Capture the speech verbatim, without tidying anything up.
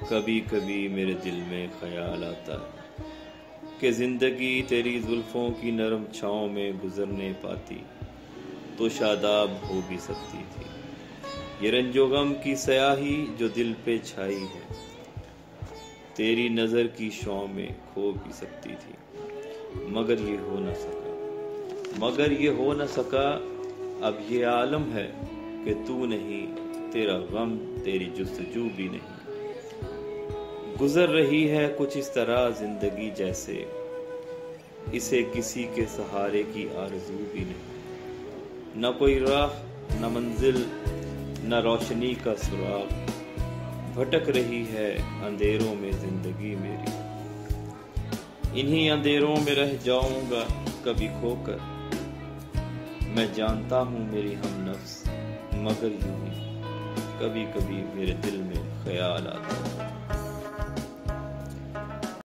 कभी कभी मेरे दिल में ख्याल आता है कि जिंदगी तेरी जुल्फों की नरम छाँव में गुजरने पाती तो शादाब हो भी सकती थी। ये रंजो गम की स्याही जो दिल पे छाई है तेरी नजर की छाँव में खो भी सकती थी, मगर ये हो न सका मगर ये हो न सका। अब ये आलम है कि तू नहीं, तेरा गम तेरी जुस्तजू भी नहीं। गुजर रही है कुछ इस तरह जिंदगी जैसे इसे किसी के सहारे की आरज़ू भी नहीं। न कोई राह न मंजिल न रोशनी का सुराग, भटक रही है अंधेरों में जिंदगी मेरी। इन्हीं अंधेरों में रह जाऊंगा कभी खोकर, मैं जानता हूँ मेरी हम नफ्स, मगर यूं ही कभी कभी मेरे दिल में ख्याल आता है।